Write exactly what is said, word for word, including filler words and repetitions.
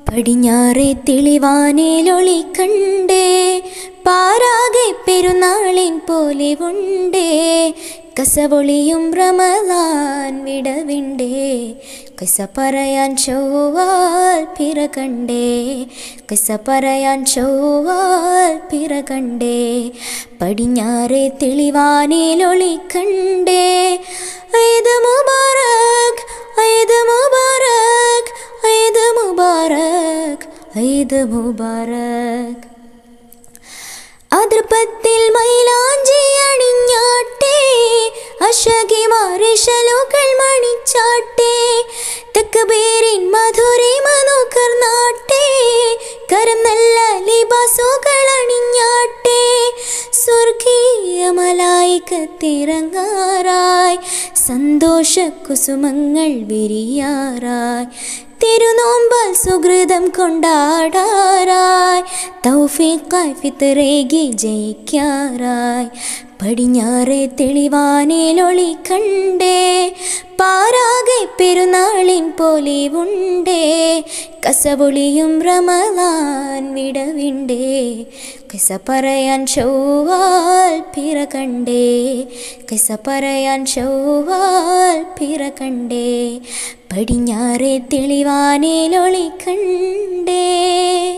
പടിഞ്ഞാറേ തെളിവാനിലൊളി കണ്ടേ, പാരാകെ പെരുന്നാളിൻ പോലെ ഉണ്ടേ, കസവൊളിയും റമളാൻ വിടവിണ്ടേ, കിസ പറയാൻ ചൊവ്വാൽ പിറ കണ്ടേ, കിസ പറയാൻ ചൊവ്വാൽ പിറ കണ്ടേ. പടിഞ്ഞാറേ തെളിവാനിലൊളി കണ്ടേ, ഈദ് മുബാറക് ഈദ് മുബാറക് ഈദ് മുബാറക് ഈദ് മുബാറക്. അതിർപ്പത്തിൽ മൈലാഞ്ചി അണിഞ്ഞാട്ടേ, അശകിമാരിശലുകൾ മണിച്ചാട്ടേ, തക്ബീരിൻ മധുരിമ നുകർന്നാട്ടേ, കരം നല്ല ലിബാസുകൾ അണിഞ്ഞാട്ടേ, സ്വർഗീയ മലായികത്തിറങ്ങാറായി, സന്തോഷ കുസുമങ്ങൾ വിരിയാറായി, തിരുനോമ്പാൽ സുഹൃതം കൊണ്ടാടാറായി, തൗഫീഖായി ഫിത്റേകി ജയിക്കാറായി. പടിഞ്ഞാറേ തെളിവാനിലൊളി കണ്ടേ, പാരാകെ പെരുന്നാളിൻ പോലെ ഉണ്ടേ, കസവൊളിയും റമളാൻ വിടവിണ്ടേ, കിസ പറയാൻ ചൊവ്വാൽ പിറ കണ്ടേ, കിസ പറയാൻ ചൊവ്വാൽ പിറ കണ്ടേ. പടിഞ്ഞാറേ തെളിവാനിലൊളി കണ്ടേ.